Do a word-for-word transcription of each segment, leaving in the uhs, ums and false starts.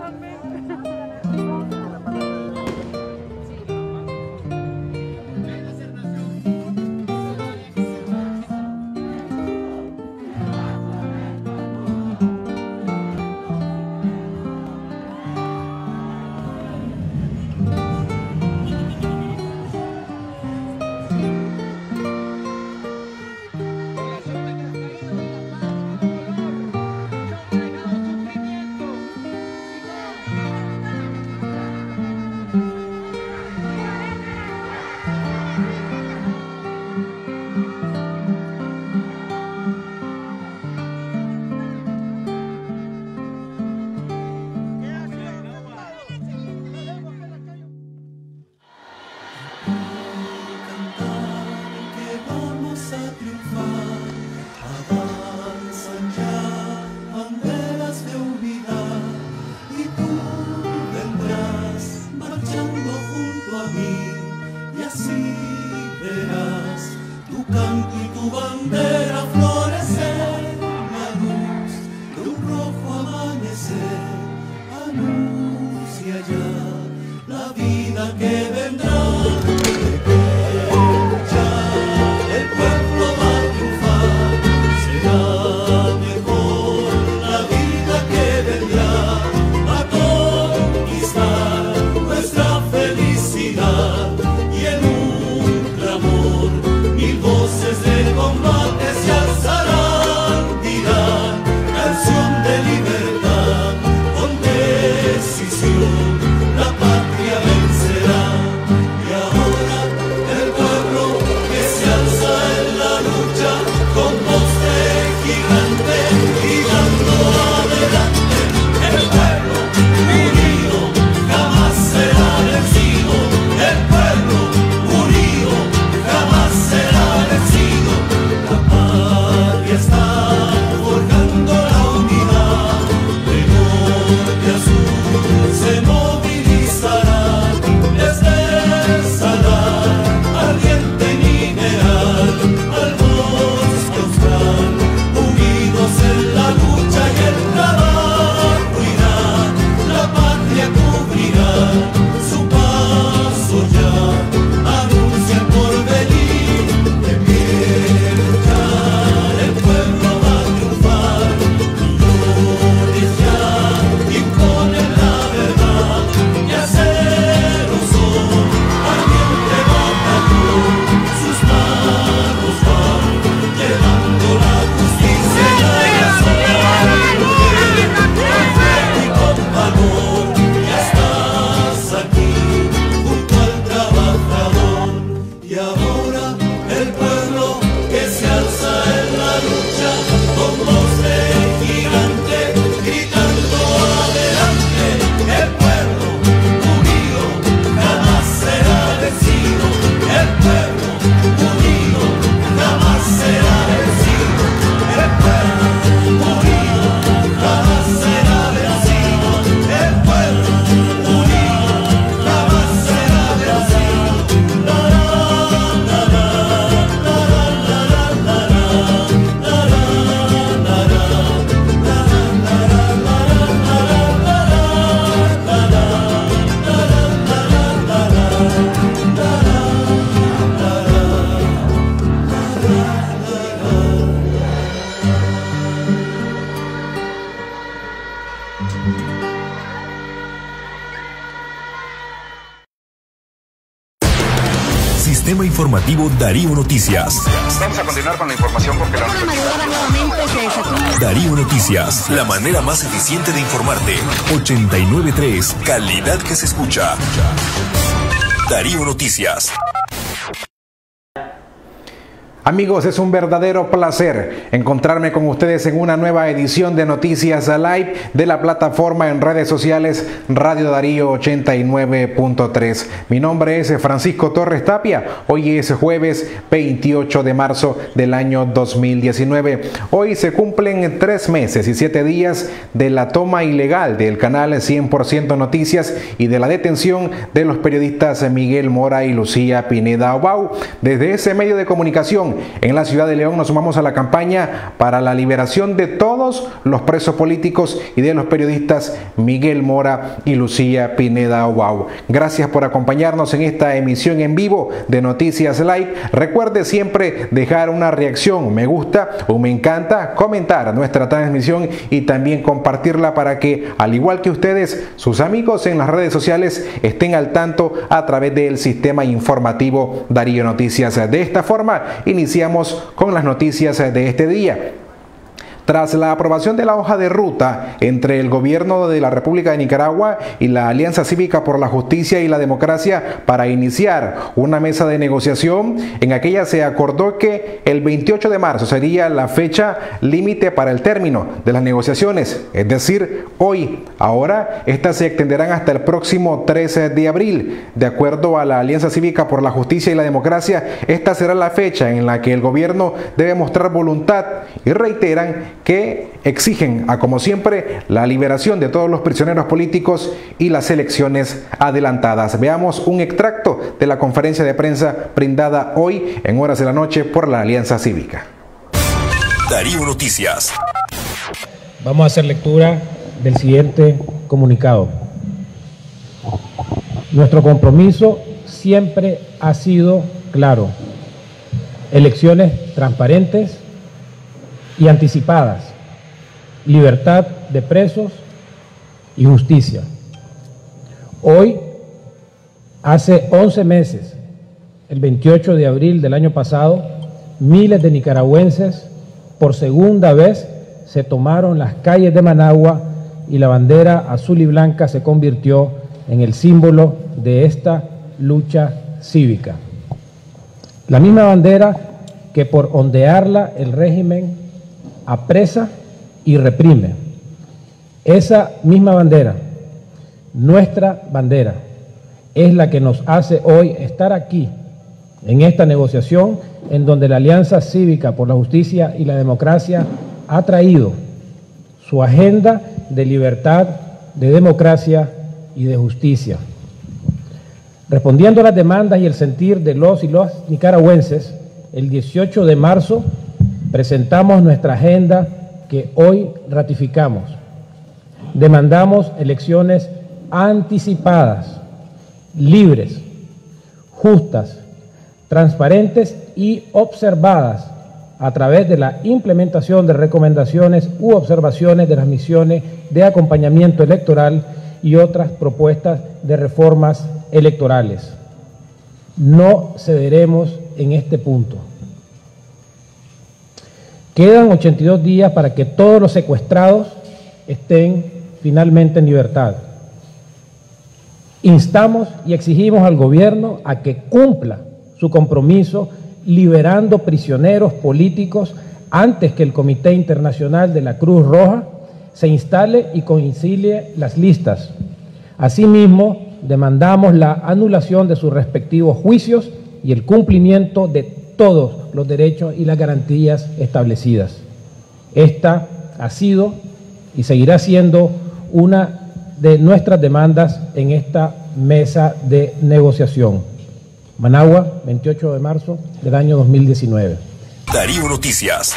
Sistema Informativo Darío Noticias. Vamos a continuar con la información porque la... Darío Noticias, la manera más eficiente de informarte. ochenta y nueve punto tres, calidad que se escucha. Darío Noticias. Amigos, es un verdadero placer encontrarme con ustedes en una nueva edición de Noticias Live de la plataforma en redes sociales Radio Darío ochenta y nueve punto tres. Mi nombre es Francisco Torres Tapia. Hoy es jueves veintiocho de marzo del año dos mil diecinueve. Hoy se cumplen tres meses y siete días de la toma ilegal del canal cien por ciento Noticias y de la detención de los periodistas Miguel Mora y Lucía Pineda Obau. Desde ese medio de comunicación En la ciudad de León nos sumamos a la campaña para la liberación de todos los presos políticos y de los periodistas Miguel Mora y Lucía Pineda Wow. Gracias por acompañarnos en esta emisión en vivo de Noticias Live. Recuerde siempre dejar una reacción, me gusta o me encanta, comentar nuestra transmisión y también compartirla para que, al igual que ustedes, sus amigos en las redes sociales estén al tanto a través del sistema informativo Darío Noticias. De esta forma, iniciamos con las noticias de este día. Tras la aprobación de la hoja de ruta entre el gobierno de la República de Nicaragua y la Alianza Cívica por la Justicia y la Democracia para iniciar una mesa de negociación, en aquella se acordó que el veintiocho de marzo sería la fecha límite para el término de las negociaciones, es decir, hoy. Ahora, estas se extenderán hasta el próximo trece de abril. De acuerdo a la Alianza Cívica por la Justicia y la Democracia, esta será la fecha en la que el gobierno debe mostrar voluntad y reiteran que exigen, a como siempre, la liberación de todos los prisioneros políticos y las elecciones adelantadas. Veamos un extracto de la conferencia de prensa brindada hoy en horas de la noche por la Alianza Cívica. Darío Noticias. Vamos a hacer lectura del siguiente comunicado. Nuestro compromiso siempre ha sido claro: elecciones transparentes y anticipadas, libertad de presos y justicia. Hoy, hace once meses, el veintiocho de abril del año pasado, miles de nicaragüenses por segunda vez se tomaron las calles de Managua y la bandera azul y blanca se convirtió en el símbolo de esta lucha cívica. La misma bandera que por ondearla el régimen apresa y reprime. Esa misma bandera, nuestra bandera, es la que nos hace hoy estar aquí, en esta negociación, en donde la Alianza Cívica por la Justicia y la Democracia ha traído su agenda de libertad, de democracia y de justicia. Respondiendo a las demandas y el sentir de los y las nicaragüenses, el dieciocho de marzo presentamos nuestra agenda que hoy ratificamos. Demandamos elecciones anticipadas, libres, justas, transparentes y observadas a través de la implementación de recomendaciones u observaciones de las misiones de acompañamiento electoral y otras propuestas de reformas electorales. No cederemos en este punto. Quedan ochenta y dos días para que todos los secuestrados estén finalmente en libertad. Instamos y exigimos al gobierno a que cumpla su compromiso liberando prisioneros políticos antes que el Comité Internacional de la Cruz Roja se instale y concilie las listas. Asimismo, demandamos la anulación de sus respectivos juicios y el cumplimiento de todos los derechos y las garantías establecidas. Esta ha sido y seguirá siendo una de nuestras demandas en esta mesa de negociación. Managua, veintiocho de marzo del año dos mil diecinueve. Darío Noticias.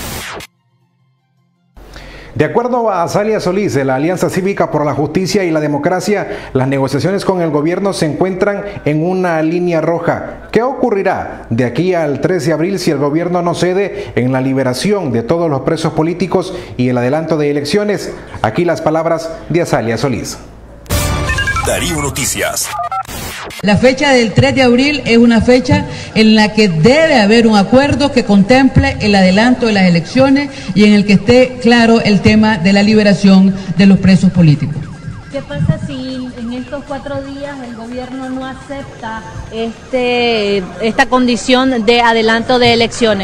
De acuerdo a Azalia Solís, de la Alianza Cívica por la Justicia y la Democracia, las negociaciones con el gobierno se encuentran en una línea roja. ¿Qué ocurrirá de aquí al trece de abril si el gobierno no cede en la liberación de todos los presos políticos y el adelanto de elecciones? Aquí las palabras de Azalia Solís. Darío Noticias. La fecha del tres de abril es una fecha en la que debe haber un acuerdo que contemple el adelanto de las elecciones y en el que esté claro el tema de la liberación de los presos políticos. ¿Qué pasa si en estos cuatro días el gobierno no acepta este, esta condición de adelanto de elecciones?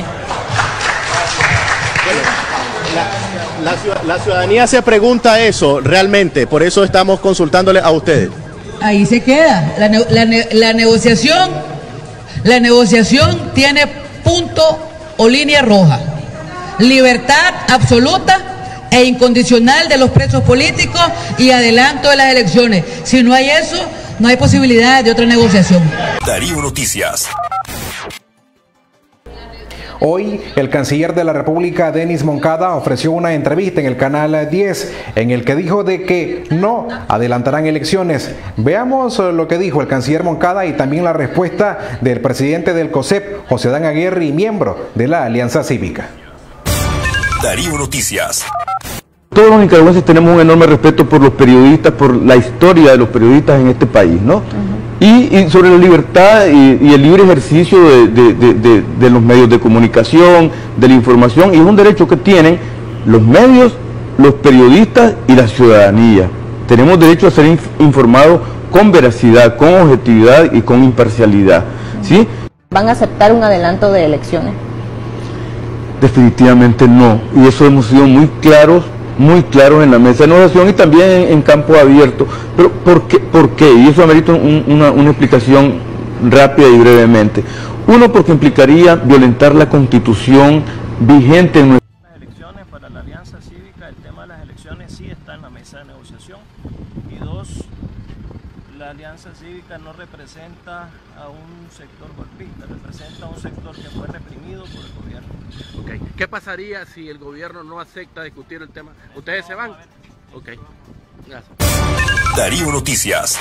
La, la, la ciudadanía se pregunta eso realmente, por eso estamos consultándole a ustedes. Ahí se queda. La, la, la negociación, la negociación tiene punto o línea roja. Libertad absoluta e incondicional de los presos políticos y adelanto de las elecciones. Si no hay eso, no hay posibilidad de otra negociación. Darío Noticias. Hoy, el canciller de la República, Denis Moncada, ofreció una entrevista en el Canal diez en el que dijo de que no adelantarán elecciones. Veamos lo que dijo el canciller Moncada y también la respuesta del presidente del COSEP, José Adán Aguirre, miembro de la Alianza Cívica. Darío Noticias. Todos los nicaragüenses tenemos un enorme respeto por los periodistas, por la historia de los periodistas en este país, ¿no? Uh-huh. y, y sobre la libertad y, y el libre ejercicio de, de, de, de, de los medios de comunicación, de la información, y es un derecho que tienen los medios, los periodistas y la ciudadanía. Tenemos derecho a ser inf informados con veracidad, con objetividad y con imparcialidad, ¿sí? ¿Van a aceptar un adelanto de elecciones? Definitivamente no, y eso hemos sido muy claros, muy claros en la mesa de negociación y también en, en campo abierto. Pero ¿por qué? ¿Por qué? Y eso amerita un, una, una explicación rápida y brevemente. Uno, porque implicaría violentar la Constitución vigente en nuestra... Las elecciones para la Alianza Cívica, el tema de las elecciones sí está en la mesa de negociación. Y dos, la Alianza Cívica no representa a un sector golpista, representa a un sector que fue reprimido por el gobierno. Okay. ¿Qué pasaría si el gobierno no acepta discutir el tema? ¿Ustedes se van? Ok. Gracias. Darío Noticias.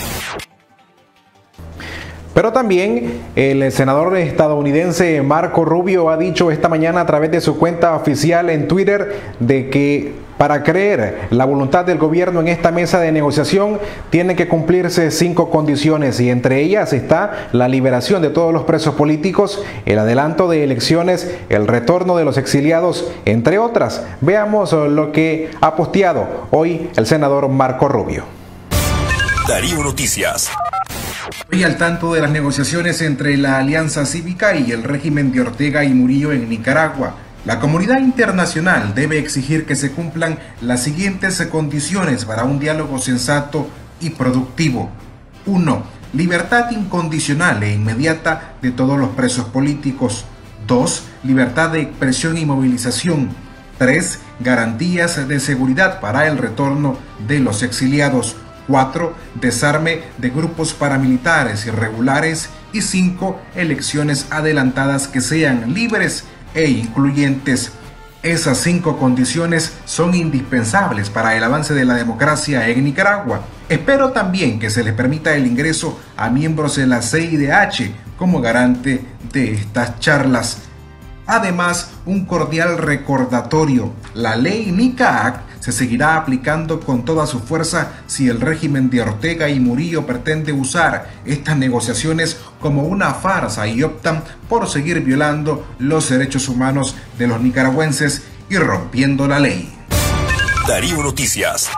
Pero también el senador estadounidense Marco Rubio ha dicho esta mañana a través de su cuenta oficial en Twitter de que para creer la voluntad del gobierno en esta mesa de negociación tienen que cumplirse cinco condiciones y entre ellas está la liberación de todos los presos políticos, el adelanto de elecciones, el retorno de los exiliados, entre otras. Veamos lo que ha posteado hoy el senador Marco Rubio. Darío Noticias. Hoy al tanto de las negociaciones entre la Alianza Cívica y el régimen de Ortega y Murillo en Nicaragua. La comunidad internacional debe exigir que se cumplan las siguientes condiciones para un diálogo sensato y productivo. uno. Libertad incondicional e inmediata de todos los presos políticos. dos. Libertad de expresión y movilización. tres. Garantías de seguridad para el retorno de los exiliados. cuatro. Desarme de grupos paramilitares irregulares. Y cinco. Elecciones adelantadas que sean libres e incluyentes. Esas cinco condiciones son indispensables para el avance de la democracia en Nicaragua. Espero también que se les permita el ingreso a miembros de la C I D H como garante de estas charlas. Además, un cordial recordatorio: la ley NICA-A C se seguirá aplicando con toda su fuerza si el régimen de Ortega y Murillo pretende usar estas negociaciones como una farsa y optan por seguir violando los derechos humanos de los nicaragüenses y rompiendo la ley. Darío Noticias.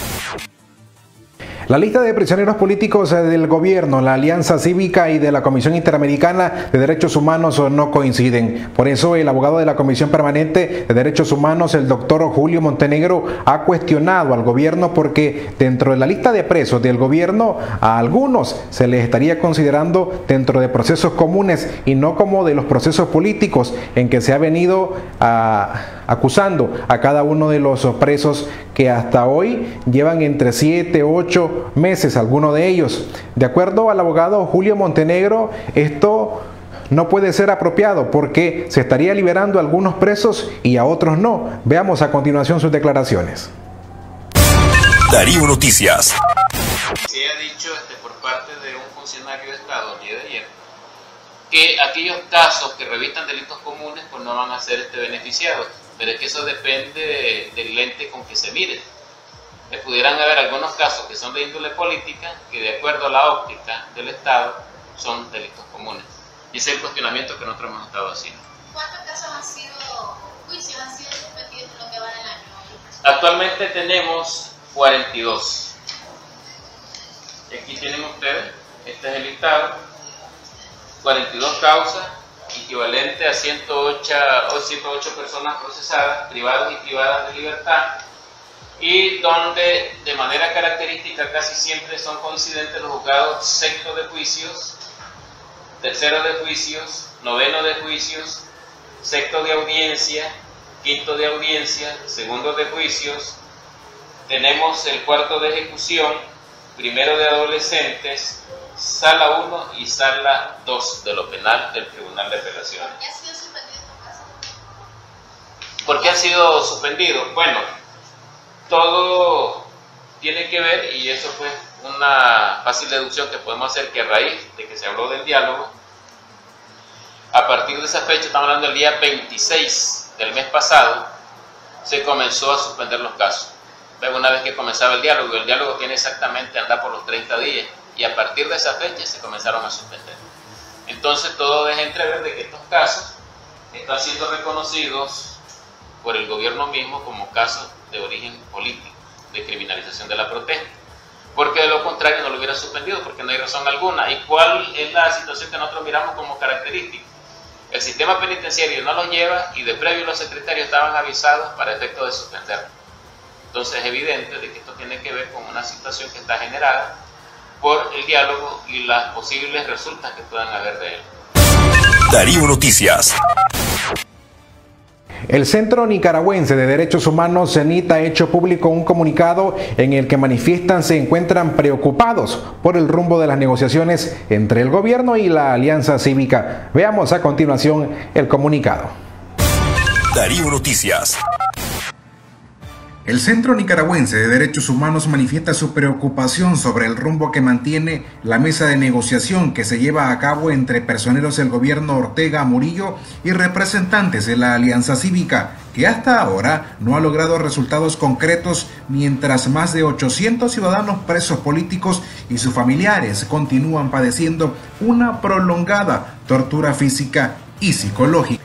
La lista de prisioneros políticos del gobierno, la Alianza Cívica y de la Comisión Interamericana de Derechos Humanos no coinciden. Por eso el abogado de la Comisión Permanente de Derechos Humanos, el doctor Julio Montenegro, ha cuestionado al gobierno porque dentro de la lista de presos del gobierno a algunos se les estaría considerando dentro de procesos comunes y no como de los procesos políticos en que se ha venido a, acusando a cada uno de los presos que hasta hoy llevan entre siete, ocho meses, algunos de ellos. De acuerdo al abogado Julio Montenegro, esto no puede ser apropiado porque se estaría liberando a algunos presos y a otros no. Veamos a continuación sus declaraciones. Darío Noticias. Se ha dicho este, por parte de un funcionario de Estado el día de ayer que aquellos casos que revistan delitos comunes pues no van a ser este, beneficiados, pero es que eso depende de, del lente con que se mire. Eh, pudieran haber algunos casos que son de índole política que de acuerdo a la óptica del Estado son delitos comunes. Y ese es el cuestionamiento que nosotros hemos estado haciendo. ¿Cuántos casos han sido, juicios han sido suspendidos en lo que va del año? Actualmente tenemos cuarenta y dos. Aquí tienen ustedes, este es el listado, cuarenta y dos causas, equivalente a ciento ocho personas procesadas, privadas y privadas de libertad, y donde de manera característica casi siempre son coincidentes los juzgados sexto de juicios, tercero de juicios, noveno de juicios, sexto de audiencia, quinto de audiencia, segundo de juicios, tenemos el cuarto de ejecución, primero de adolescentes, sala uno y sala dos de lo penal del Tribunal de Apelaciones. ¿Ya ha sido suspendido? ¿Por qué han sido suspendidos? Bueno, todo tiene que ver, y eso fue una fácil deducción que podemos hacer, que a raíz de que se habló del diálogo, a partir de esa fecha, estamos hablando del día veintiséis del mes pasado, se comenzó a suspender los casos. Una vez que comenzaba el diálogo, el diálogo tiene exactamente andar por los treinta días, y a partir de esa fecha se comenzaron a suspender. Entonces todo deja entrever de que estos casos están siendo reconocidos por el gobierno mismo como casos de origen político, de criminalización de la protesta, porque de lo contrario no lo hubiera suspendido, porque no hay razón alguna. ¿Y cuál es la situación que nosotros miramos como característica? El sistema penitenciario no los lleva, y de previo los secretarios estaban avisados para efecto de suspenderlo. Entonces es evidente de que esto tiene que ver con una situación que está generada por el diálogo y las posibles resultas que puedan haber de él. Darío Noticias. El Centro Nicaragüense de Derechos Humanos, CENIT, ha hecho público un comunicado en el que manifiestan se encuentran preocupados por el rumbo de las negociaciones entre el gobierno y la Alianza Cívica. Veamos a continuación el comunicado. Darío Noticias. El Centro Nicaragüense de Derechos Humanos manifiesta su preocupación sobre el rumbo que mantiene la mesa de negociación que se lleva a cabo entre personeros del gobierno Ortega Murillo y representantes de la Alianza Cívica, que hasta ahora no ha logrado resultados concretos, mientras más de ochocientos ciudadanos presos políticos y sus familiares continúan padeciendo una prolongada tortura física y psicológica.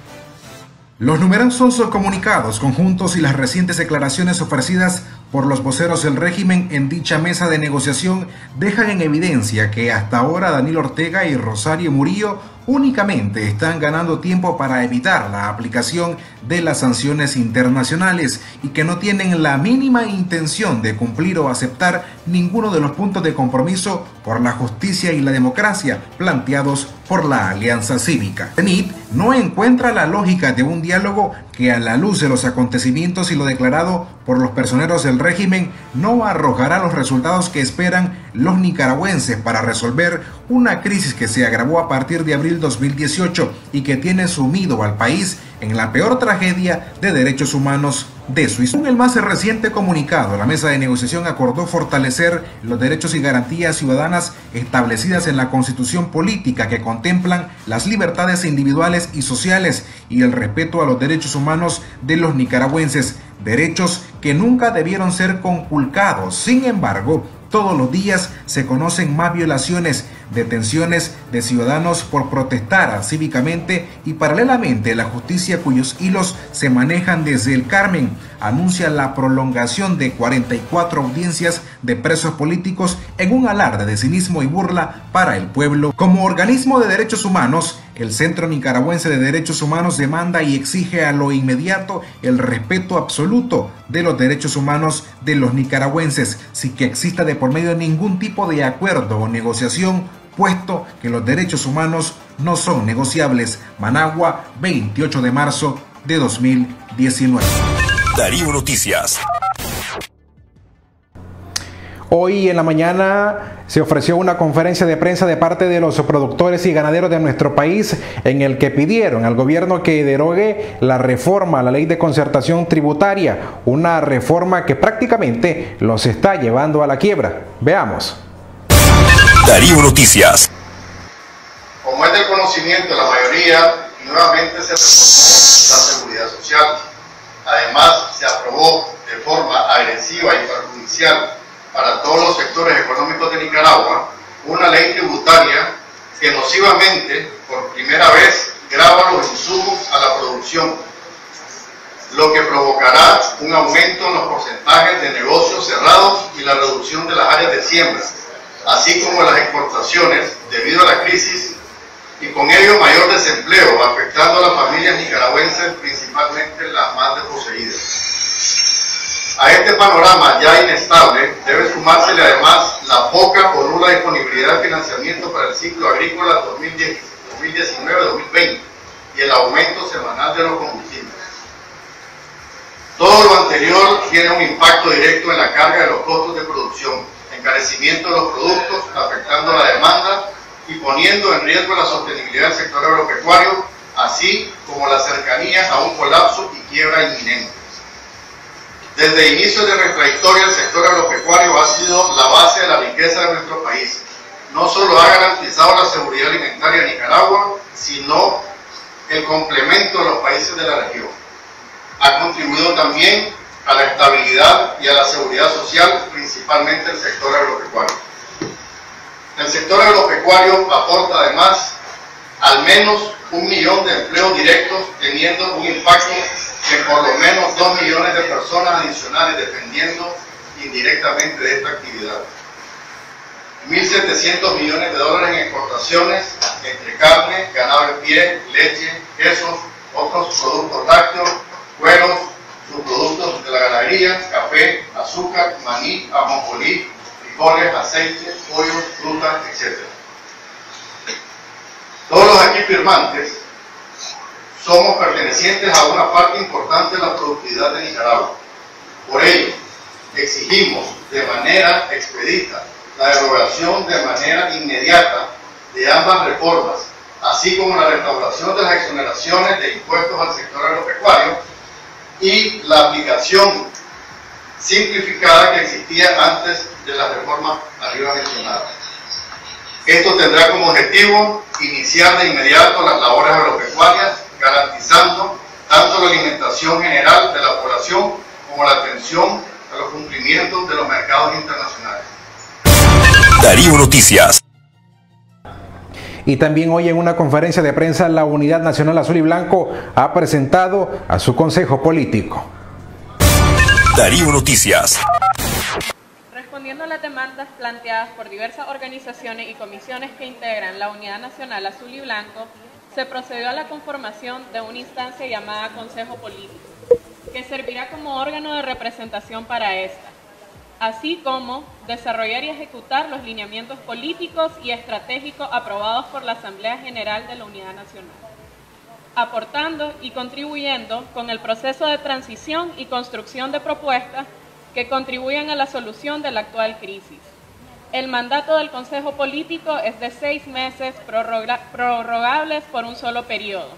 Los numerosos comunicados conjuntos y las recientes declaraciones ofrecidas por los voceros del régimen en dicha mesa de negociación dejan en evidencia que hasta ahora Daniel Ortega y Rosario Murillo únicamente están ganando tiempo para evitar la aplicación de las sanciones internacionales y que no tienen la mínima intención de cumplir o aceptar ninguno de los puntos de compromiso por la justicia y la democracia planteados por la Alianza Cívica. CENIT no encuentra la lógica de un diálogo que, a la luz de los acontecimientos y lo declarado por los personeros del régimen, no arrojará los resultados que esperan los nicaragüenses para resolver una crisis que se agravó a partir de abril dos mil dieciocho y que tiene sumido al país en la peor tragedia de derechos humanos de su historia. En el más reciente comunicado, la mesa de negociación acordó fortalecer los derechos y garantías ciudadanas establecidas en la Constitución política, que contemplan las libertades individuales y sociales y el respeto a los derechos humanos de los nicaragüenses, derechos que nunca debieron ser conculcados. Sin embargo, todos los días se conocen más violaciones, detenciones de ciudadanos por protestar cívicamente, y paralelamente la justicia, cuyos hilos se manejan desde el Carmen, anuncia la prolongación de cuarenta y cuatro audiencias de presos políticos en un alarde de cinismo y burla para el pueblo. Como organismo de derechos humanos, el Centro Nicaragüense de Derechos Humanos demanda y exige a lo inmediato el respeto absoluto de los derechos humanos de los nicaragüenses, sin que exista de por medio ningún tipo de acuerdo o negociación, puesto que los derechos humanos no son negociables. Managua, veintiocho de marzo de dos mil diecinueve. Darío Noticias. Hoy en la mañana se ofreció una conferencia de prensa de parte de los productores y ganaderos de nuestro país, en el que pidieron al gobierno que derogue la reforma a la ley de concertación tributaria, una reforma que prácticamente los está llevando a la quiebra. Veamos. Darío Noticias. Como es del conocimiento de la mayoría, nuevamente se reformó la seguridad social. Además, se aprobó de forma agresiva y perjudicial para todos los sectores económicos de Nicaragua una ley tributaria que nocivamente, por primera vez, grava los insumos a la producción, lo que provocará un aumento en los porcentajes de negocios cerrados y la reducción de las áreas de siembra, así como las exportaciones debido a la crisis, y con ello mayor desempleo, afectando a las familias nicaragüenses, principalmente las más desposeídas. A este panorama ya inestable debe sumársele además la poca o nula disponibilidad de financiamiento para el ciclo agrícola dos mil diecinueve dos mil veinte y el aumento semanal de los combustibles. Todo lo anterior tiene un impacto directo en la carga de los costos de producción, encarecimiento de los productos, afectando la demanda y poniendo en riesgo la sostenibilidad del sector agropecuario, así como la cercanía a un colapso y quiebra inminente. Desde el inicio de nuestra historia, el sector agropecuario ha sido la base de la riqueza de nuestro país. No solo ha garantizado la seguridad alimentaria de Nicaragua, sino el complemento de los países de la región. Ha contribuido también a la estabilidad y a la seguridad social, principalmente el sector agropecuario. El sector agropecuario aporta además al menos un millón de empleos directos, teniendo un impacto de por lo menos dos millones de personas adicionales dependiendo indirectamente de esta actividad. mil setecientos millones de dólares en exportaciones entre carne, ganado de pie, leche, quesos, otros productos lácteos, cueros, subproductos de la ganadería, café, azúcar, maní, ajonjolí, frijoles, aceite, pollo, frutas, etcétera. Todos los aquí firmantes somos pertenecientes a una parte importante de la productividad de Nicaragua. Por ello, exigimos de manera expedita la derogación de manera inmediata de ambas reformas, así como la restauración de las exoneraciones de impuestos al sector agropecuario y la aplicación simplificada que existía antes de la reforma arriba mencionada. Esto tendrá como objetivo iniciar de inmediato las labores agropecuarias, garantizando tanto la alimentación general de la población como la atención a los cumplimientos de los mercados internacionales. Darío Noticias. Y también hoy en una conferencia de prensa la Unidad Nacional Azul y Blanco ha presentado a su consejo político. Darío Noticias. Respondiendo a las demandas planteadas por diversas organizaciones y comisiones que integran la Unidad Nacional Azul y Blanco, se procedió a la conformación de una instancia llamada Consejo Político, que servirá como órgano de representación para esta, así como desarrollar y ejecutar los lineamientos políticos y estratégicos aprobados por la Asamblea General de la Unidad Nacional, aportando y contribuyendo con el proceso de transición y construcción de propuestas que contribuyan a la solución de la actual crisis. El mandato del Consejo Político es de seis meses prorrogables por un solo periodo.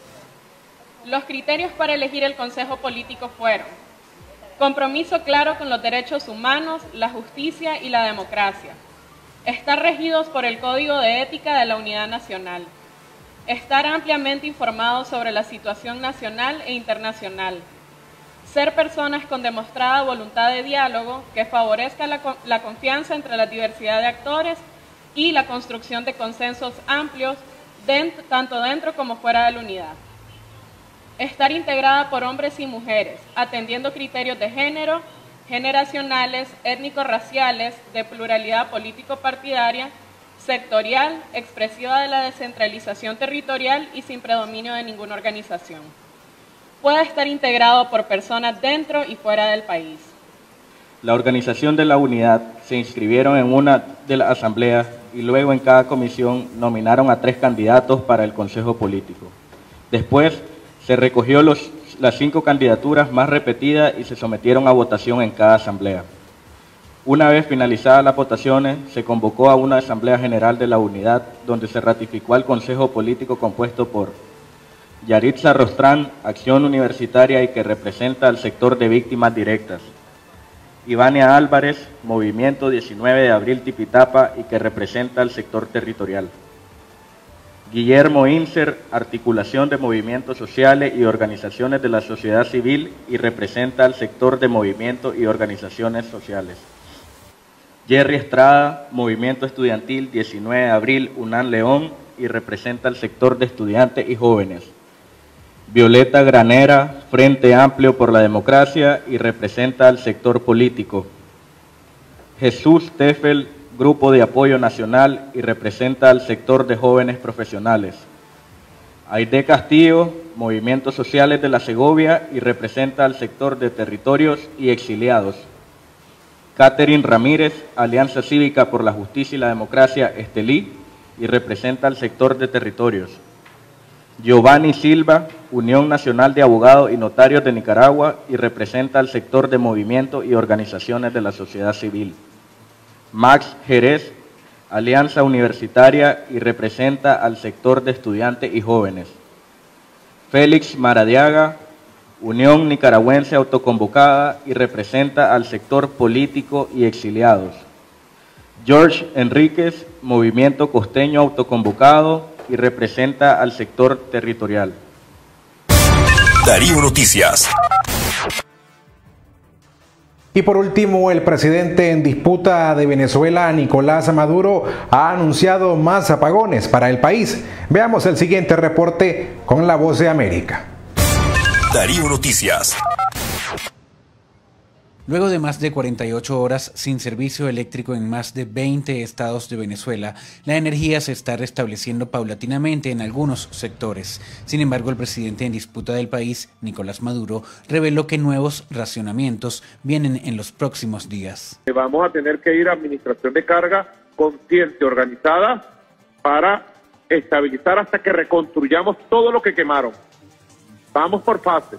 Los criterios para elegir el Consejo Político fueron: compromiso claro con los derechos humanos, la justicia y la democracia. Estar regidos por el Código de Ética de la Unidad Nacional. Estar ampliamente informados sobre la situación nacional e internacional. Ser personas con demostrada voluntad de diálogo que favorezca la, la confianza entre la diversidad de actores y la construcción de consensos amplios dentro, tanto dentro como fuera de la unidad. Estar integrada por hombres y mujeres, atendiendo criterios de género, generacionales, étnico-raciales, de pluralidad político-partidaria, sectorial, expresiva de la descentralización territorial y sin predominio de ninguna organización. Puede estar integrado por personas dentro y fuera del país. La organización de la unidad se inscribieron en una de las asambleas y luego en cada comisión nominaron a tres candidatos para el Consejo Político. Después se recogió los, las cinco candidaturas más repetidas y se sometieron a votación en cada asamblea. Una vez finalizadas las votaciones, se convocó a una asamblea general de la unidad donde se ratificó al Consejo Político compuesto por Yaritza Rostrán, Acción Universitaria y que representa al sector de víctimas directas. Ivania Álvarez, Movimiento diecinueve de abril Tipitapa y que representa al sector territorial. Guillermo Inser, Articulación de Movimientos Sociales y Organizaciones de la Sociedad Civil y representa al sector de movimientos y organizaciones sociales. Jerry Estrada, Movimiento Estudiantil diecinueve de abril UNAM León y representa al sector de estudiantes y jóvenes. Violeta Granera, Frente Amplio por la Democracia y representa al sector político. Jesús Teffel, Grupo de Apoyo Nacional y representa al sector de jóvenes profesionales. Aide Castillo, Movimientos Sociales de la Segovia y representa al sector de territorios y exiliados. Catherine Ramírez, Alianza Cívica por la Justicia y la Democracia, Estelí, y representa al sector de territorios. Giovanni Silva, Unión Nacional de Abogados y Notarios de Nicaragua, y representa al sector de movimientos y organizaciones de la sociedad civil. Max Jerez, Alianza Universitaria, y representa al sector de estudiantes y jóvenes. Félix Maradiaga, Unión Nicaragüense Autoconvocada y representa al sector político y exiliados. George Enríquez, Movimiento Costeño Autoconvocado y representa al sector territorial. Darío Noticias. Y por último, el presidente en disputa de Venezuela, Nicolás Maduro, ha anunciado más apagones para el país. Veamos el siguiente reporte con La Voz de América. Darío Noticias. Luego de más de cuarenta y ocho horas sin servicio eléctrico en más de veinte estados de Venezuela, la energía se está restableciendo paulatinamente en algunos sectores. Sin embargo, el presidente en disputa del país, Nicolás Maduro, reveló que nuevos racionamientos vienen en los próximos días. Vamos a tener que ir a administración de carga consciente, organizada, para estabilizar hasta que reconstruyamos todo lo que quemaron. Vamos por fases.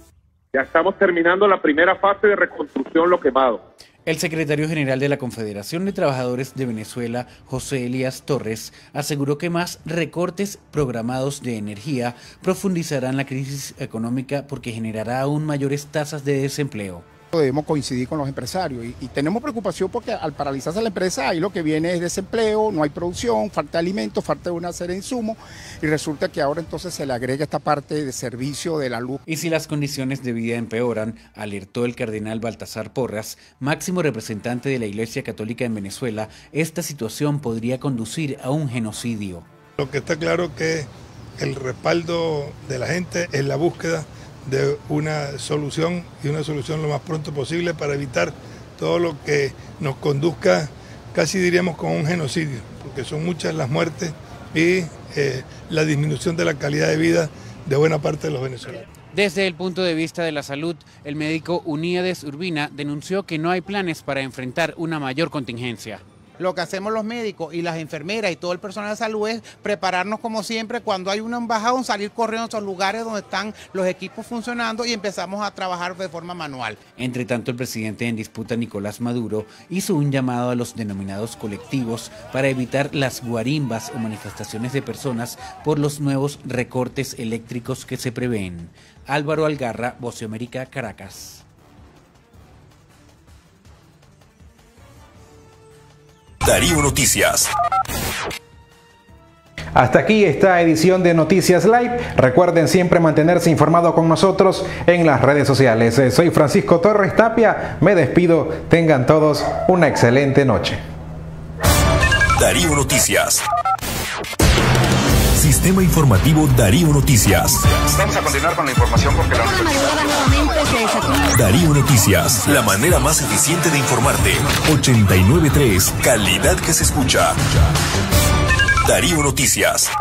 Ya estamos terminando la primera fase de reconstrucción lo quemado. El secretario general de la Confederación de Trabajadores de Venezuela, José Elías Torres, aseguró que más recortes programados de energía profundizarán la crisis económica porque generará aún mayores tasas de desempleo. Debemos coincidir con los empresarios y, y tenemos preocupación porque al paralizarse la empresa ahí lo que viene es desempleo, no hay producción, falta de alimentos, falta de una serie de insumos y resulta que ahora entonces se le agrega esta parte de servicio de la luz. Y si las condiciones de vida empeoran, alertó el cardenal Baltasar Porras, máximo representante de la Iglesia Católica en Venezuela, esta situación podría conducir a un genocidio. Lo que está claro es que el respaldo de la gente es la búsqueda de una solución y una solución lo más pronto posible para evitar todo lo que nos conduzca, casi diríamos, con un genocidio, porque son muchas las muertes y eh, la disminución de la calidad de vida de buena parte de los venezolanos. Desde el punto de vista de la salud, el médico Uníades Urbina denunció que no hay planes para enfrentar una mayor contingencia. Lo que hacemos los médicos y las enfermeras y todo el personal de salud es prepararnos como siempre cuando hay un embajadón, salir corriendo a esos lugares donde están los equipos funcionando y empezamos a trabajar de forma manual. Entre tanto, el presidente en disputa, Nicolás Maduro, hizo un llamado a los denominados colectivos para evitar las guarimbas o manifestaciones de personas por los nuevos recortes eléctricos que se prevén. Álvaro Algarra, Voz de América, Caracas. Darío Noticias. Hasta aquí esta edición de Noticias Live. Recuerden siempre mantenerse informado con nosotros en las redes sociales. Soy Francisco Torres Tapia. Me despido. Tengan todos una excelente noche. Darío Noticias. Sistema Informativo Darío Noticias. Vamos a continuar con la información porque la Darío Noticias, la manera más eficiente de informarte. ochenta y nueve punto tres, calidad que se escucha. Darío Noticias.